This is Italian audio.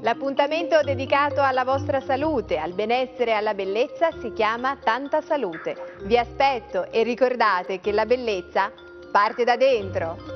L'appuntamento dedicato alla vostra salute, al benessere e alla bellezza si chiama Tanta Salute. Vi aspetto e ricordate che la bellezza parte da dentro.